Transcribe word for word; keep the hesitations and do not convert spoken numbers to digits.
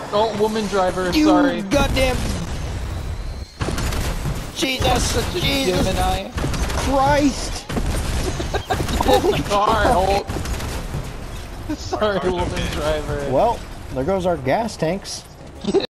Oh, woman driver, You sorry. goddamn. Jesus, Such a Jesus Gemini. Christ. Get in the car, Holt. Sorry, woman driver. Well, there goes our gas tanks.